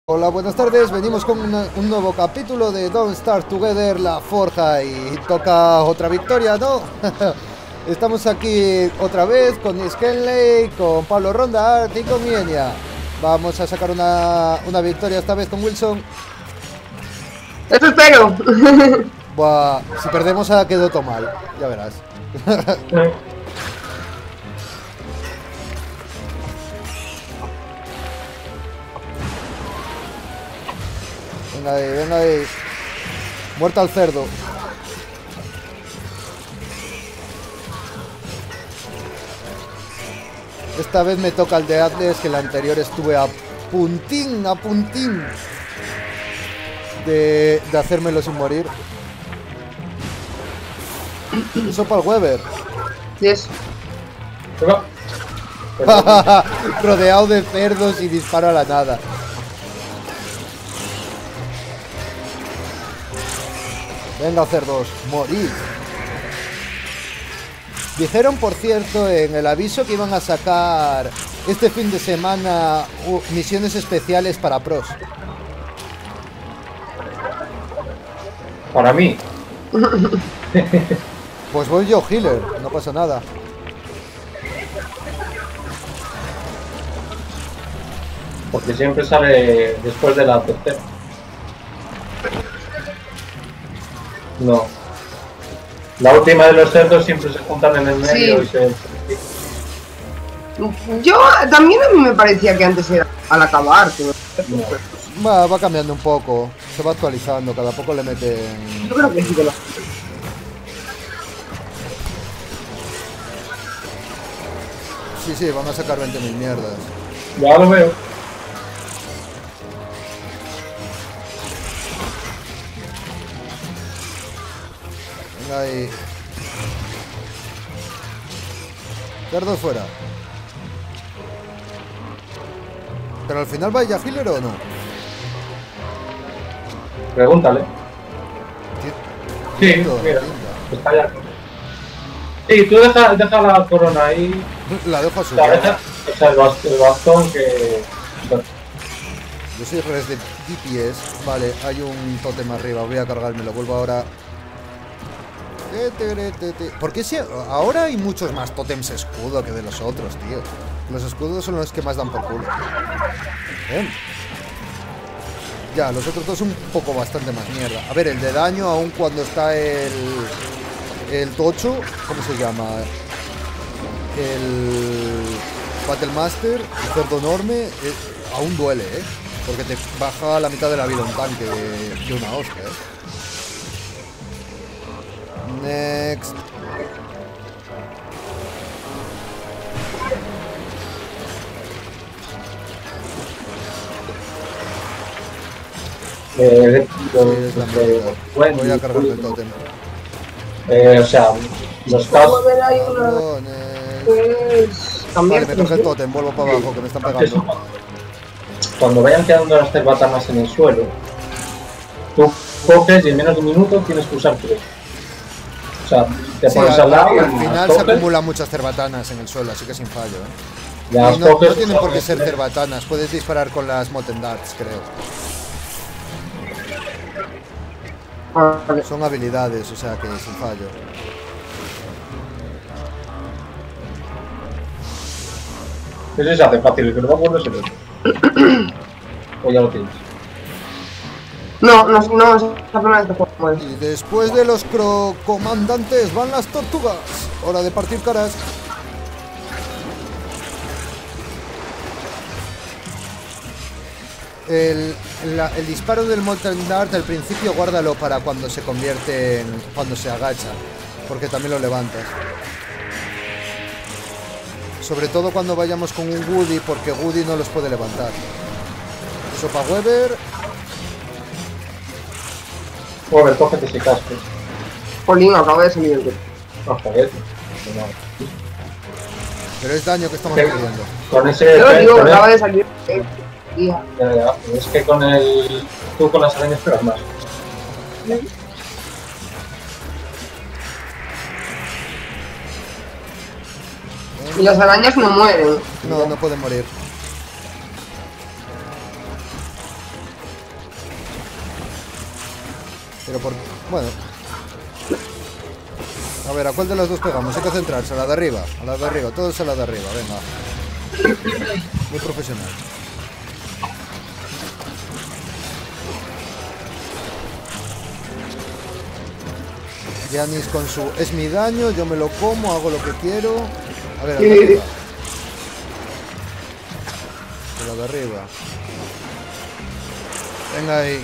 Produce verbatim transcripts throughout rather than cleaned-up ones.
Hola, buenas tardes, venimos con una, un nuevo capítulo de Don't Starve Together, La Forja, y toca otra victoria, ¿no? Estamos aquí otra vez con Skenley, con Pablo Ronda y con Mienia. Vamos a sacar una, una victoria esta vez con Wilson. Eso espero. Buah, si perdemos ha quedado todo mal, ya verás. Venga ahí, venga ahí. Muerta al cerdo. Esta vez me toca el de Atlas, que el anterior estuve a puntín, a puntín de, de hacérmelo sin morir. Eso para el Weber. Yes. Rodeado de cerdos y disparo a la nada. Venga, cerdos, morir. Dijeron, por cierto, en el aviso que iban a sacar este fin de semana uh, misiones especiales para pros. Para mí. Pues voy yo, healer, no pasa nada. Porque siempre sale después de la tercera. No. La última de los cerdos siempre se juntan en el medio, sí. Y se... Yo también a mí me parecía que antes era al acabar. Pero... No. Va, va cambiando un poco, se va actualizando, cada poco le meten... Yo creo que sí que lo... Sí, sí, van a sacar veinte mil mierdas. Ya lo veo. Venga ahí. Cerdo fuera. ¿Pero al final vaya healer o no? Pregúntale. Sí, Lindo, mira, lindo. está allá. Sí, tú deja, deja la corona ahí. La dejo a su La deja, o sea, el bastón, el bastón que... Yo soy res de D P S. Vale, hay un tótem arriba. Voy a cargármelo. Vuelvo ahora. ¿Por qué si ahora hay muchos más tótems escudo que de los otros, tío? Los escudos son los que más dan por culo. Bien. Ya, los otros dos un poco bastante más mierda. A ver, el de daño, aun cuando está el... El tocho, ¿cómo se llama? El... Battle Master, el cerdo enorme, eh, aún duele, ¿eh? Porque te baja la mitad de la vida un tanque de, de una hostia, ¿eh? Next. Eh, lo, Sí, es la eh, mierda. bueno, Voy a cargar el tótem. eh, o sea, los casos... Hay una... Pues... Vale, me coge el tótem, vuelvo para abajo, que me están pegando. Cuando vayan quedando las cerbatanas en el suelo, tú coges y en menos de un minuto tienes que usar tres. O sea, te Sí, pones al, al lado y al final las se coges, acumulan muchas cerbatanas en el suelo, así que sin fallo, ¿eh? las Y no, coges, no tienen por qué coges ser tres. cerbatanas, puedes disparar con las Moten Darts, creo. Vale. Son habilidades, o sea que sin fallo. Eso se hace fácil, el que no me acuerdo es el otro. O ya lo tienes. No, no, no, es la primera vez que juego con él. Y después de los cro comandantes van las tortugas. Hora de partir caras. El, la- el disparo del Molten Dart al principio guárdalo para cuando se convierte en... cuando se agacha, porque también lo levantas. Sobre todo cuando vayamos con un Woody, porque Woody no los puede levantar. Eso para Weber. Joder, cógete ese casco. Jolín, acabo de salir el... Ah, joder. No. Pero es daño que estamos Sí. perdiendo. Con ese... Yo digo, con el- acaba de salir el... Tía. ya, ya, es que con el... Tú con las arañas pegas más. Y las arañas no mueren. No, no pueden morir. Pero por... bueno. A ver, ¿a cuál de las dos pegamos? Hay que centrarse, a la de arriba. A la de arriba, todos a la de arriba, venga. Muy profesional. Giannis con su... es mi daño, yo me lo como, hago lo que quiero. A ver, a la de arriba. A la de arriba. Venga ahí.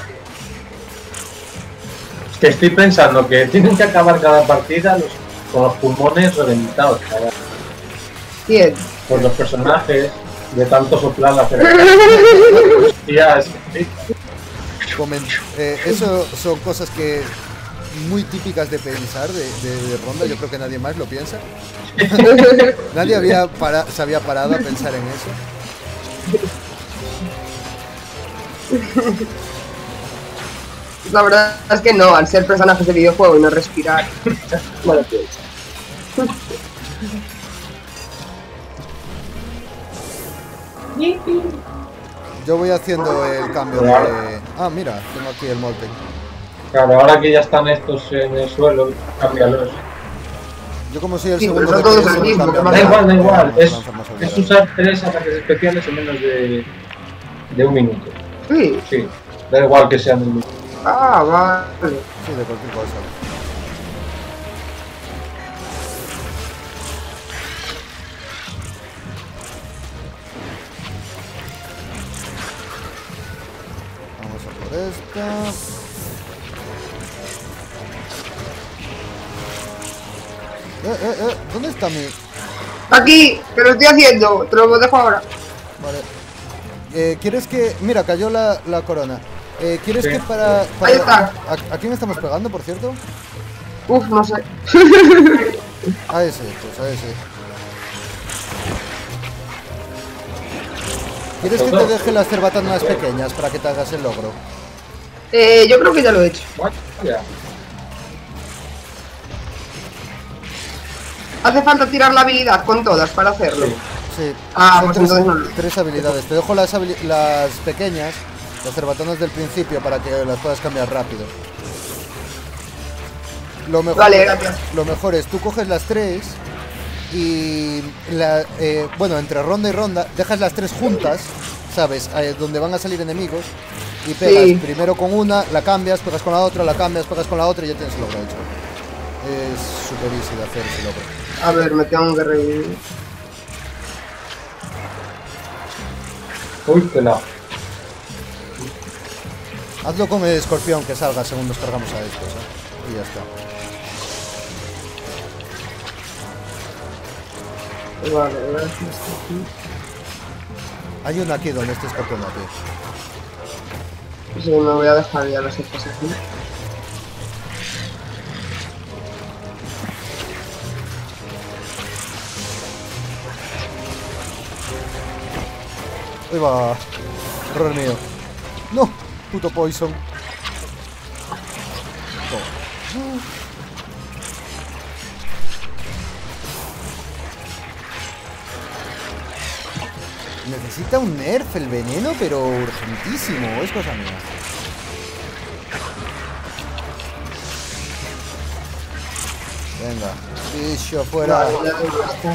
Es que estoy pensando que tienen que acabar cada partida los, con los pulmones reventados. Cada... ¿Quién? Por los personajes, de tanto soplar la cerveza. Ya, es que... Comen- eh, eso son cosas que muy típicas de pensar de, de, de ronda. Yo creo que nadie más lo piensa. Nadie había para, se había parado a pensar en eso. La verdad es que no, al ser personajes de videojuego y no respirar. Bueno, pues. Yo voy haciendo el cambio de... Ah, mira, tengo aquí el molten. Claro, ahora que ya están estos en el suelo, cámbialos. Yo como soy el Sí, segundo pero de son todos peso, el mismo, cambio que a- Da igual, da igual. a- a Es, lanzar más es habilidades. usar tres ataques especiales en menos de, de un minuto. Sí. Sí, da igual que sean de un minuto. Ah, vale. Sí, de cualquier cosa. Vamos a por esta. Eh, eh, eh, ¿dónde está mi...? Aquí, que lo estoy haciendo, te lo dejo ahora. Vale. Eh, ¿Quieres que...? Mira, cayó la, la corona. Eh, ¿Quieres Sí. que para... para- Ahí está. ¿A, a quién estamos pegando, por cierto? Uf, no sé. A ese, pues a ese. ¿Quieres que te deje las cerbatanas pequeñas para que te hagas el logro? Eh, yo creo que ya lo he hecho. Vaya. Hace falta tirar la habilidad con todas para hacerlo. Sí. Sí. Ah, son pues tres, entonces no. tres habilidades. Te dejo las, habili- las pequeñas, las cerbatanas del principio, para que las puedas cambiar rápido. Lo mejor, Vale, gracias. Lo mejor es, tú coges las tres y, la, eh, bueno, entre ronda y ronda, dejas las tres juntas, ¿sabes? Eh, donde van a salir enemigos. Y pegas Sí. primero con una, la cambias, pegas con la otra, la cambias, pegas con la otra y ya tienes el logro hecho. Es súper easy de hacer ese logro. A ver, me tengo que revivir. Uy, pelado. Hazlo con el escorpión que salga según nos cargamos a estos, ¿eh? Y ya está. Vale, gracias. Hay uno aquí donde este escorpión aquí. Sí, me voy a dejar ya las hechas aquí. Ahí va. Error mío. No, puto poison. Toma. Necesita un nerf el veneno, pero urgentísimo. Es cosa mía. Venga, bicho fuera. Vale, ya tengo esta.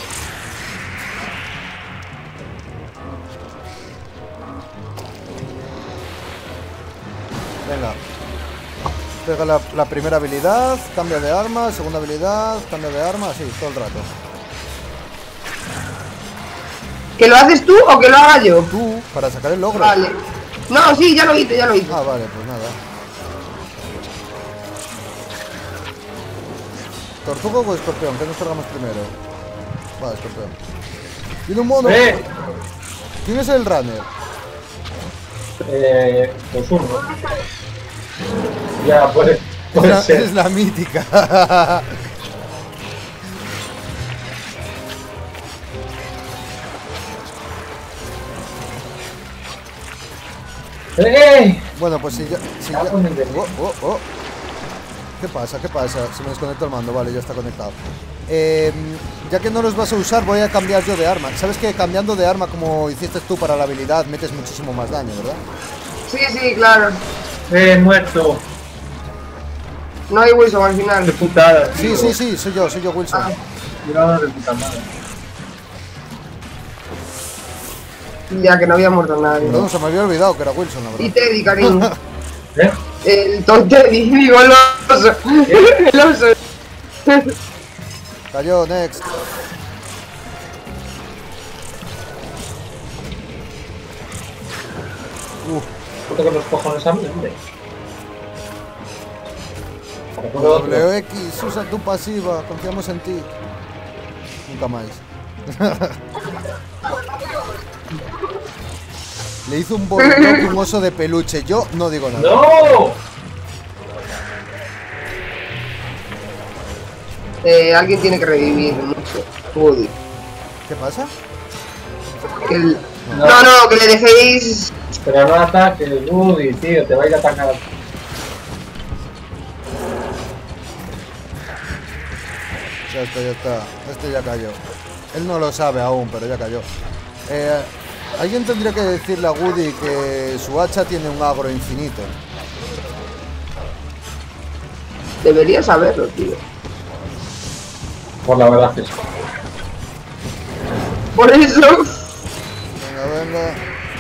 Venga. Pega la, la primera habilidad, cambia de arma, segunda habilidad, cambia de arma, así, todo el rato. ¿Que lo haces tú o que lo haga yo? Tú, para sacar el logro. Vale. No, sí, ya lo hice, ya lo hice. Ah, vale, pues nada. ¿Tortuga o escorpión? ¿Qué nos cargamos primero? Vale, escorpión. ¡Tiene un mono! ¡Eh! ¿Quién es el runner? Eh, pues uno. Ya, puede, Es puede la, ser. es la mítica. ¡Eh! Bueno, pues si ya... Si ya... Cago en el de- Oh, oh, oh. ¿Qué pasa? ¿Qué pasa? Se me desconectó el mando. Vale, ya está conectado. Eh, ya que no los vas a usar, voy a cambiar yo de arma. ¿Sabes que cambiando de arma, como hiciste tú para la habilidad, metes muchísimo más daño, verdad? Sí, sí, claro. ¡Eh, muerto! No hay Wilson al Qué final. putada, Sí, tío. sí, sí, soy yo, soy yo, Wilson. Ah. Tirada de puta madre. Ya que no había muerto nadie. Perdón, se me había olvidado que era Wilson, la Y verdad. Teddy, cariño. ¿Eh? El Tom Teddy, digo el oso. El oso. Cayó, next. Uf, Puto con los cojones a mí, hombre. Recuerdo otro. W X, usa tu pasiva, confiamos en ti. Nunca más. Le hizo un bolillo un oso de peluche. Yo no digo nada. ¡No! Eh, alguien tiene que revivir mucho. Woody. ¿Qué pasa? Que el- No. No, no, que le dejéis. Pero no ataques, Woody, tío, te va a ir a atacar. Ya está, ya está. Este ya cayó. Él no lo sabe aún, pero ya cayó. Eh, Alguien tendría que decirle a Woody que su hacha tiene un agro infinito. Debería saberlo, tío. Por la verdad que sí. Por eso. Venga, venga.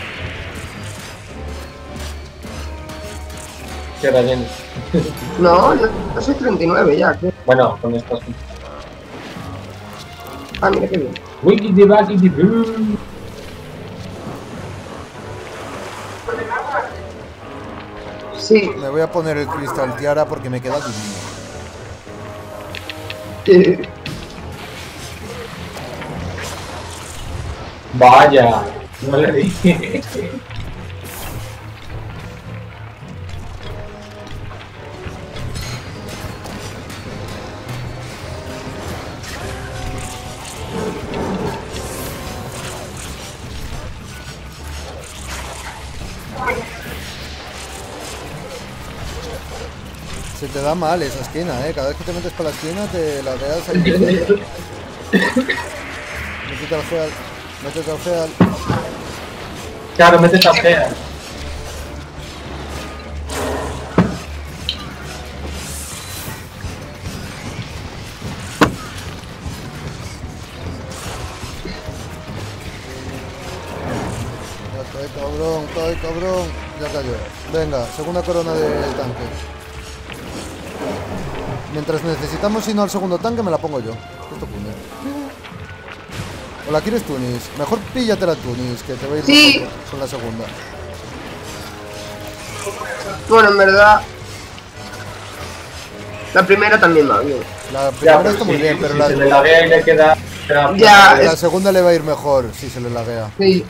Queda bien. No, no, no soy treinta y nueve ya. ¿qué? Bueno, con estas. Ah, mira qué bien. Wiki de Baki de Boom. Sí. Me voy a poner el cristal tiara porque me queda divino. eh, Vaya, no le dije. Se te da mal esa esquina, eh. Cada vez que te metes para la esquina te la veas al Métete al feal. Métete al feal. Claro, mete esta fea. Ya cae, cabrón, cae, cabrón. Ya cayó. Venga, segunda corona de tanque. Mientras necesitamos si no al segundo tanque me la pongo yo. Esto pone. ¿O la quieres Tunis? Mejor píllatela Tunis, que te va a ir Sí. mejor con la segunda. Bueno, en verdad. La primera también va bien. La Ya, primera pero está muy si, bien, pero si la, se le laguea y le queda... queda- Ya, la es- segunda le va a ir mejor si se le laguea. Sí.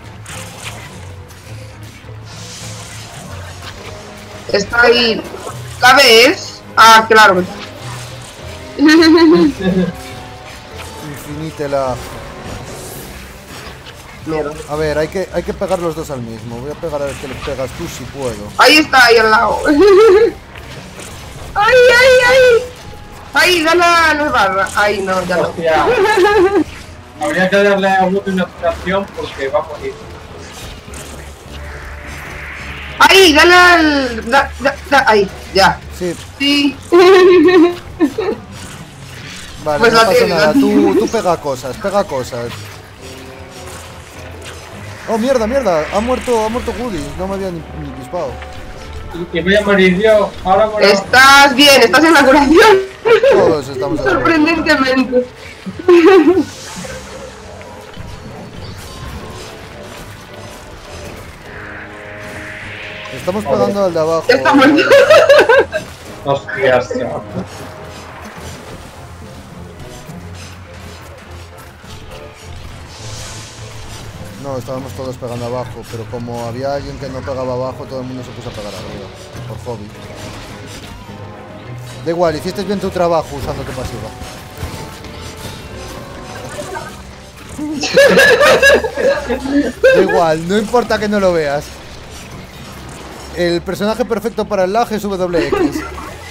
Está ahí. ¿La ves? Ah, claro. Infinitela. Mierda. A ver, hay que, hay que pegar los dos al mismo. Voy a pegar a ver que le pegas tú si puedo. Ahí está, ahí al lado. ¡Ay, ay, ay! Ahí, dale a la barra. Ahí, no, ya no. Hostia. Habría que darle a Woody una opción porque va a morir. Ahí, dale al... Da, da, da, ahí, ya. Sí, Sí. vale, Pues no la pasa tiene, nada. la Tú, tiene. tú pega cosas, pega cosas. Oh, mierda, mierda. Ha muerto, ha muerto Woody. No me había ni, ni dispado. Y, y voy a morir yo. Ahora morir. Estás bien, estás en la curación. Todos estamos de acuerdo. Sorprendentemente. Estamos pegando al de abajo. Ya está muerto. Hostias, tío. No, estábamos todos pegando abajo, pero como había alguien que no pegaba abajo, todo el mundo se puso a pegar arriba, por hobby. Da igual, hiciste bien tu trabajo usando tu pasiva. Da igual, no importa que no lo veas. El personaje perfecto para el lag es W X.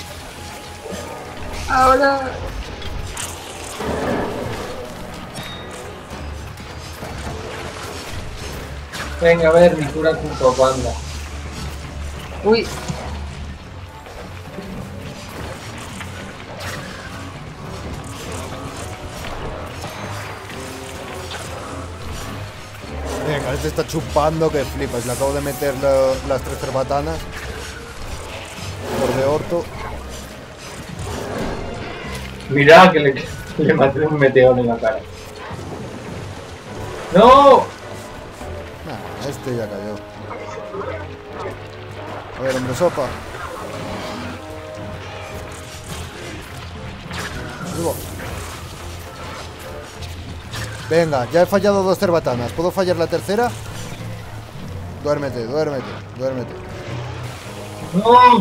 Ahora... Venga, a ver, mi cura un poco, anda. Uy. Venga, este está chupando que flipas. Le acabo de meter lo- las tres cerbatanas. Por de orto. Mira que le, le maté un meteor en la cara. ¡No! Nah, este ya cayó. A ver, hombre sopa. Digo. Venga, ya he fallado dos cerbatanas. ¿Puedo fallar la tercera? Duérmete, duérmete, duérmete. ¡No!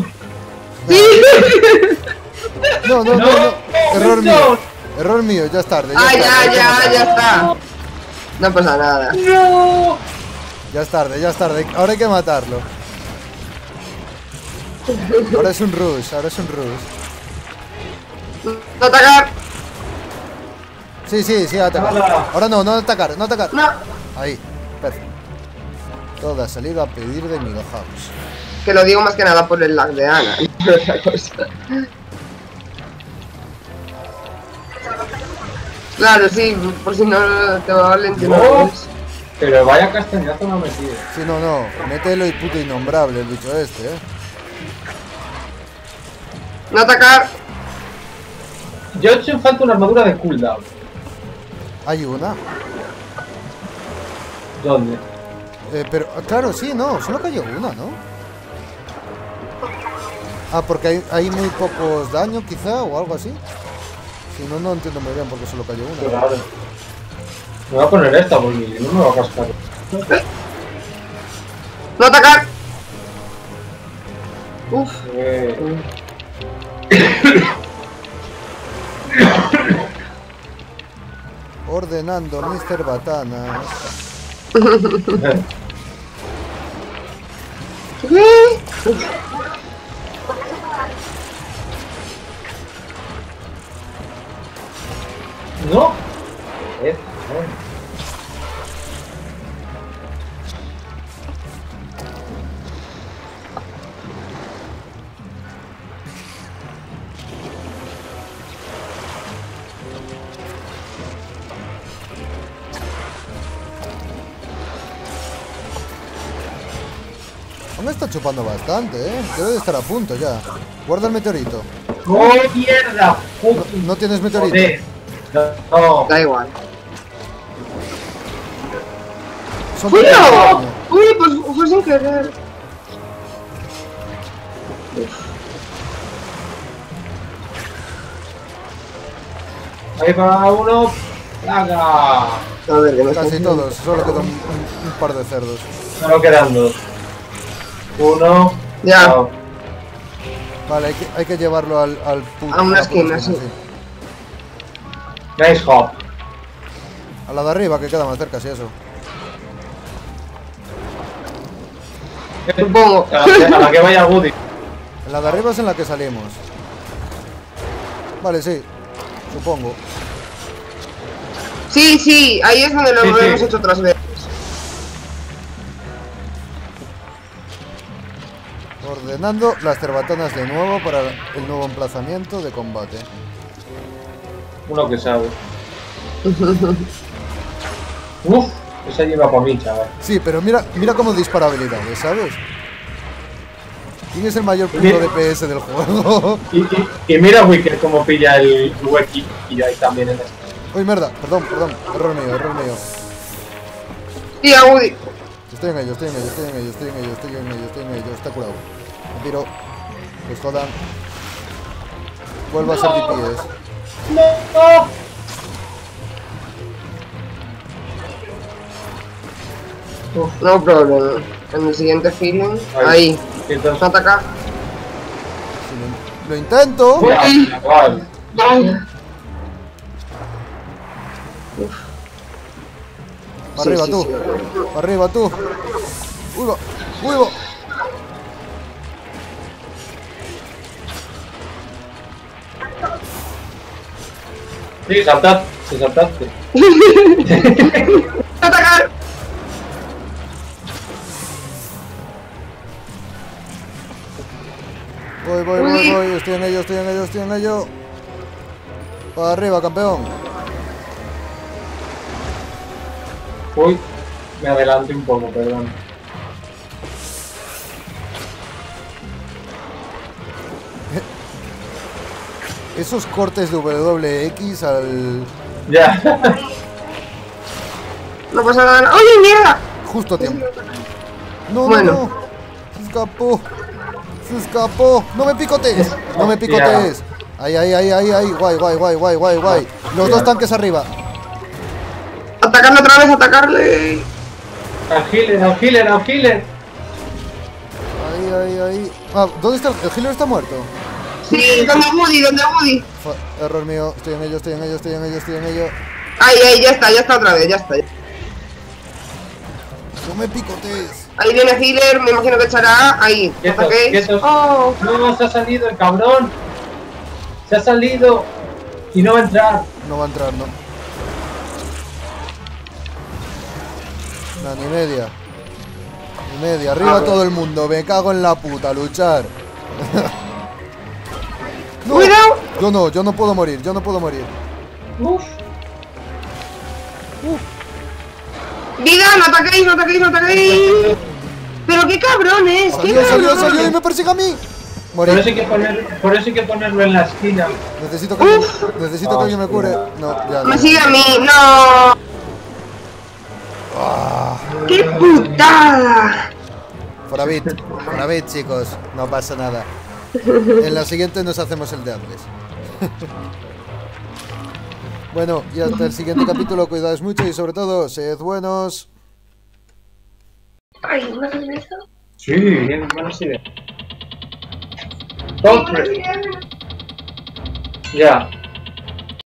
No, no, no, no. Error mío. Error mío, ya es tarde. Ya Ah, es tarde, hay ya, que ya, matarlo. ya está. No pasa nada. ¡No! Ya es tarde, ya es tarde. Ahora hay que matarlo. Ahora es un rush, ahora es un rush. No atacar. Sí, sí, sí, atacar. Nada. Ahora no, no atacar, no atacar. No. Ahí, perfecto. Toda salida a pedir de Milhouse. Que lo digo más que nada por el lag de Ana. No otra cosa. Claro, sí, por si no te va a lentir. No. Pero vaya castañazo me ha metido. Sí, no, no. Mételo y puto innombrable el bicho este, eh. No atacar. Yo he hecho en falta una armadura de cooldown. Hay una. ¿Dónde? Eh, pero, claro, sí, no. Solo cayó una, ¿no? Ah, porque hay, hay muy pocos daños, quizá, o algo así. Si no, no entiendo muy bien por qué solo cayó Qué una. raro. Me voy a poner esta porque no me va a cascar. No atacar. Uf. Eh, Ordenando mister Batanas. no. Eh, no. Aún está chupando bastante, ¿eh? Debe de estar a punto ya. Guarda el meteorito. ¡Oh, mierda! No, no tienes meteorito. Joder. No. Da igual. Son ¡Uy, pocos no! daño. Uy, pues fue sin querer. Ahí va uno. ¡Plaga! A ver, que me Casi estoy- todos, solo quedan un, un- un par de cerdos. Solo quedan dos. Uno. Ya. Chao. Vale, hay que, hay que llevarlo al, al puto. A una la puta esquina, sí. Nice hop. A la de arriba, que queda más cerca, si eso. Supongo. A la que, a la que vaya Woody. En la de arriba es en la que salimos. Vale, sí. Supongo. Sí, sí, ahí es donde lo Sí, sí. hemos hecho otras veces. Ordenando las cerbatanas de nuevo para el nuevo emplazamiento de combate. Uno que sabe. Uf, esa lleva para mí, chaval. Sí, pero mira, mira cómo dispara habilidades, ¿sabes? ¿Quién es el mayor punto Mira. de P S del juego? Y, y, y mira Wicked cómo pilla el Weki y ahí también en este. Uy, mierda, perdón, perdón. Error mío, error mío. Sí, a Woody. Estoy en ello, estoy en ello, estoy en ello, estoy en ello, estoy en ello, estoy en ello. Está curado. Me tiro. Pues jodan. Vuelvo a ser D P S. ¡No! No problema. En el siguiente feeling. Ahí. Ahí. Entonces, No atacar. Lo intento. Mira, chaval. Para Sí, arriba sí, tú. sí. Para arriba tú. Uy, va. Uy, va. Sí, saltaste, se saltaste. Atacar. Voy, voy, voy, voy. Estoy en ello, estoy en ello, estoy en ello. Para arriba, campeón. Uy, Me adelanté un poco, perdón. Esos cortes de W X al... Ya. No pasa nada. ¡Oye, mierda! Justo a tiempo. No, Bueno. no, no. Se escapó. Se escapó. No me picotees. No me picotees. Ahí, ahí, ahí, ahí, ahí. Guay, guay, guay, guay, guay, guay. Los dos tanques arriba. Atacarle otra vez, atacarle. Al healer, al healer, al healer. Ahí, ahí, ahí. Ah, ¿dónde está? ¿El healer está muerto? Sí, donde Woody, donde Woody. Fa- error mío. Estoy en ello, estoy en ello, estoy en ello, estoy en ello. Ahí, ahí, ya está, ya está otra vez, ya está. No me picotees. Ahí viene healer, me imagino que echará. Ahí, Quietos, ataquéis. quietos. Oh, No, se ha salido el cabrón. Se ha salido. Y no va a entrar. No va a entrar, no. No, ni media. Ni media. Arriba A ver. todo el mundo. Me cago en la puta. Luchar. No, cuidado. yo no, yo no puedo morir. Yo no puedo morir. Uf. Vida, no ataquéis, no ataquéis, no ataquéis. Pero qué cabrones, qué Salió, salió, cabrones. salió y me persigue a mí. Por eso, Morir. hay que poner, por eso hay que ponerlo en la esquina. Necesito que, alguien- necesito que alguien me cure. No, ya no. Me sigue a mí, no. ¡Qué putada! Fuera bit, fuera bit, chicos. No pasa nada. En la siguiente nos hacemos el de antes. Bueno, y hasta el siguiente capítulo, cuidaos mucho y sobre todo, sed buenos. Ay, ¿una cerveza? Sí, bien, buenas ideas. Top. Ya.